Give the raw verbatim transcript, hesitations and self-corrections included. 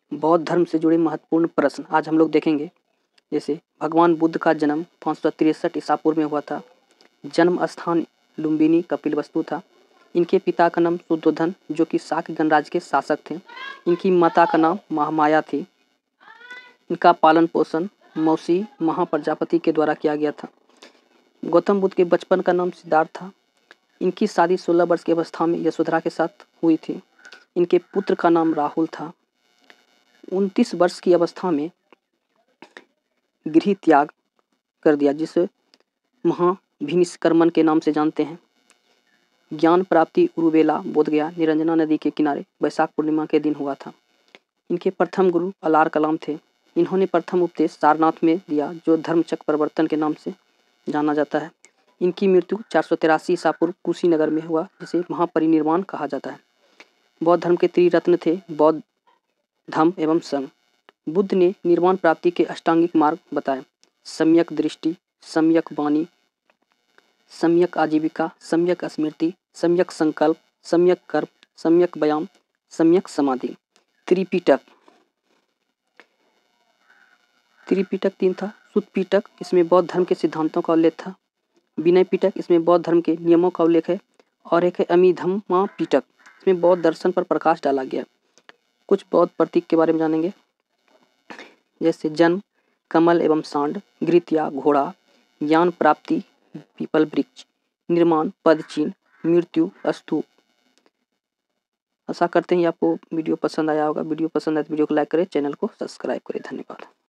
बौद्ध धर्म से जुड़े महत्वपूर्ण प्रश्न आज हम लोग देखेंगे। जैसे भगवान बुद्ध का जन्म पाँच सौ तिरसठ ईसा पूर्व में हुआ था। जन्म स्थान लुम्बिनी कपिलवस्तु था। इनके पिता का नाम शुद्धोधन जो कि शाक्य गणराज्य के शासक थे। इनकी माता का नाम महामाया थी। इनका पालन पोषण मौसी महाप्रजापति के द्वारा किया गया था। गौतम बुद्ध के बचपन का नाम सिद्धार्थ था। इनकी शादी सोलह वर्ष की अवस्था में यशोधरा के साथ हुई थी। इनके पुत्र का नाम राहुल था। उनतीस वर्ष की अवस्था में गृह त्याग कर दिया, जिसे महाभिनिष्क्रमण के नाम से जानते हैं। ज्ञान प्राप्ति उरुवेला बोधगया निरंजना नदी के किनारे वैशाख पूर्णिमा के दिन हुआ था। इनके प्रथम गुरु अलार कलाम थे। इन्होंने प्रथम उपदेश सारनाथ में दिया, जो धर्मचक्र प्रवर्तन के नाम से जाना जाता है। इनकी मृत्यु चार सौ तिरासी ईसा पूर्व कुशीनगर में हुआ, जिसे महापरिनिर्वाण कहा जाता है। बौद्ध धर्म के त्रिरत्न थे बौद्ध, धम्म एवं संघ। बुद्ध ने निर्वाण प्राप्ति के अष्टांगिक मार्ग बताए। सम्यक दृष्टि, सम्यक वाणी, सम्यक आजीविका, सम्यक स्मृति, सम्यक संकल्प, सम्यक कर्म, सम्यक व्यायाम, सम्यक समाधि। त्रिपिटक त्रिपिटक तीन था। सुत्त पिटक, इसमें बौद्ध धर्म के सिद्धांतों का उल्लेख था। विनय पिटक, इसमें बौद्ध धर्म के नियमों का उल्लेख है। और एक है अमिधम्मा पिटक, इसमें बौद्ध दर्शन पर प्रकाश डाला गया। कुछ बौद्ध प्रतीक के बारे में जानेंगे। जैसे जन्म कमल एवं सांड, घृत्या घोड़ा, ज्ञान प्राप्ति पीपल वृक्ष, निर्माण पद चिन्ह, मृत्यु स्तूप। आशा करते हैं आपको वीडियो पसंद आया होगा। वीडियो पसंद आए तो वीडियो को लाइक करें, चैनल को सब्सक्राइब करें। धन्यवाद।